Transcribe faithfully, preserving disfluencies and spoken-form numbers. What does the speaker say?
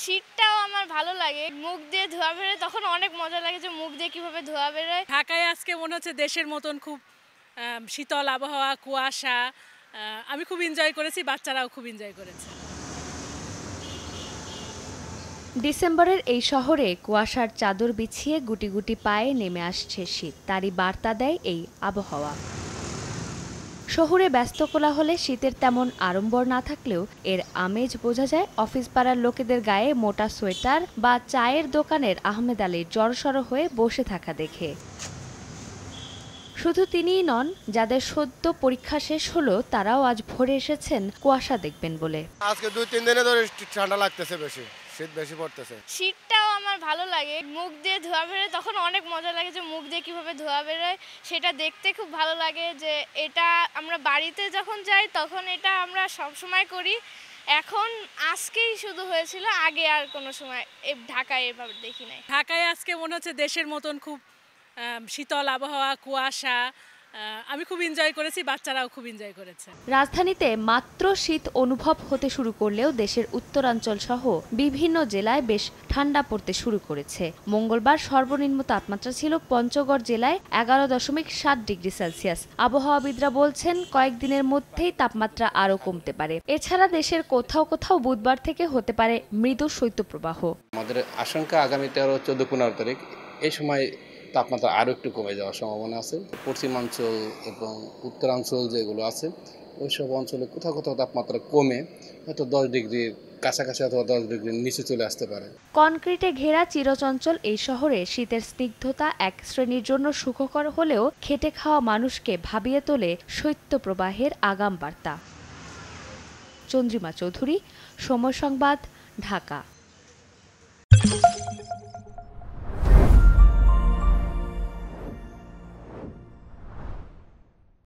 শীতটাও আমার ভালো লাগে, মুখ দিয়ে ধোঁয়া বেরোয় তখন অনেক মজা লাগে যে মুখ দিয়ে কিভাবে ধোঁয়া বেরোয়। ঢাকায় আজকে মনে হচ্ছে দেশের মতন খুব শীতল আবহাওয়া, কুয়াশা। আমি খুব এনজয় করেছি, বাচ্চারাও খুব এনজয় করেছে। ডিসেম্বরের এই শহরে কুয়াশার চাদর বিছিয়ে গুটি গুটি পায়ে নেমে আসছে শীত, তারই বার্তা দেয় এই আবহাওয়া। শহুরে ব্যস্ত কোলাহলে শীতের তেমন আড়ম্বর না থাকলেও এর আমেজ বোঝা যায় অফিস পাড়ার লোকেদের গায়ে মোটা সোয়েটার বা চায়ের দোকানের আহমেদ আলীর জড়সড় হয়ে বসে থাকা দেখে। শুধু তিনিই নন, যাদের সদ্য পরীক্ষা শেষ হলো তারাও আজ ভোরে এসেছেন কুয়াশা দেখবেন বলে। আজকে দুই তিন দিনে ধরে ঠান্ডা লাগতেছে, বেশি শীত বেশি পড়তেছে। শীতটাও আমার ভালো লাগে, মুখ দিয়ে ধোঁয়া বেরোয় তখন অনেক মজা লাগে যে মুখ দিয়ে কিভাবে ধোঁয়া বেরোয় সেটা দেখতে খুব ভালো লাগে। যে এটা আমরা বাড়িতে যখন যাই তখন এটা আমরা সব সময় করি, এখন আজকেই শুধু হয়েছিল, আগে আর কোনো সময় ঢাকায় এভাবে দেখি নাই। ঢাকায় আজকে মনে হচ্ছে দেশের মতন খুব শীতল আবহাওয়া, কুয়াশা। আমি খুব এনজয় করেছি, বাচ্চারাও খুব এনজয় করেছে। রাজধানীতে মাত্র শীত অনুভব হতে শুরু করলেও দেশের উত্তরাঞ্চল সহ বিভিন্ন জেলায় বেশ ঠান্ডা পড়তে শুরু করেছে। মঙ্গলবার সর্বনিম্ন তাপমাত্রা ছিল পঞ্চগড় জেলায় এগারো দশমিক সাত ডিগ্রি সেলসিয়াস। আবহাওয়াবিদরা বলছেন কয়েকদিনের মধ্যেই তাপমাত্রা আরও কমতে পারে। এছাড়া দেশের কোথাও কোথাও বুধবার থেকে হতে পারে মৃদু শৈত্যপ্রবাহ। আমাদের আশঙ্কা আগামী তেরো চোদ্দ পনেরো তারিখ এই সময় তাপমাত্রা আরও একটু কমে যাওয়ার সম্ভাবনা আছে। পশ্চিমাঞ্চল এবং উত্তরাঞ্চল যেগুলো আছে ওই সব অঞ্চলে কোথাও কোথাও তাপমাত্রা কমে হয়তো দশ ডিগ্রির কাছাকাছি অথবা দশ ডিগ্রির নিচে চলে আসতে পারে। কনক্রিটে ঘেরা চিরচঞ্চল এই শহরে শীতের স্নিগ্ধতা এক শ্রেণীর জন্য সুখকর হলেও খেটে খাওয়া মানুষকে ভাবিয়ে তোলে শৈত্যপ্রবাহের আগাম বার্তা। চন্দ্রিমা চৌধুরী, সময় সংবাদ, ঢাকা।